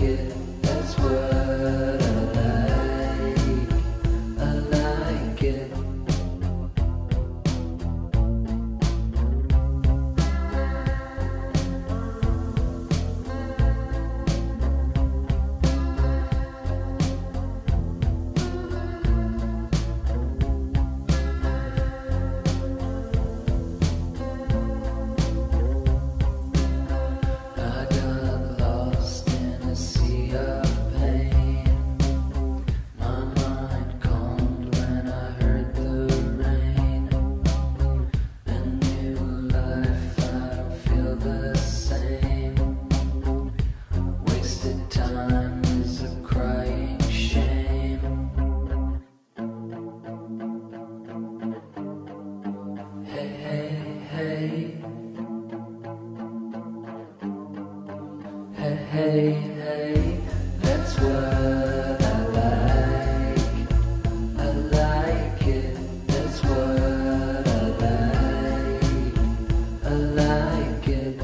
it, that's what I like. I like it. Hey, hey, that's what I like. I like it, that's what I like. I like it.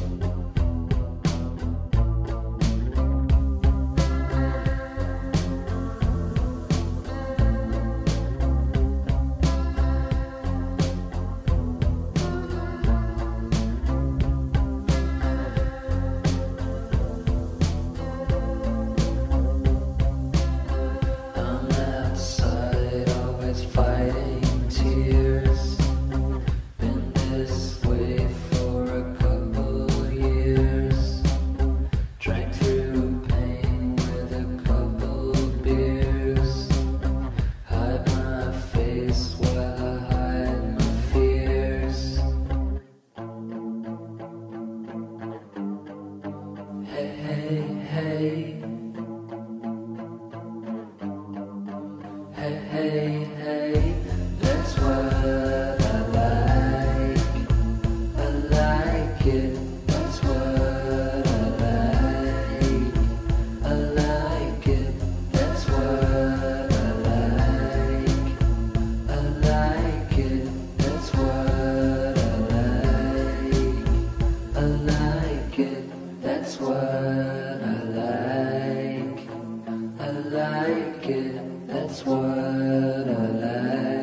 Fighting tears, been this way for a couple years. Drank through pain with a couple beers. Hide my face while I hide my fears. Hey, hey, hey. Hey, hey, hey, that's what I like. I like it, that's what I like. I like it, that's what I like. I like it, that's what I like. I like it, that's what I like. I like it, that's what I like.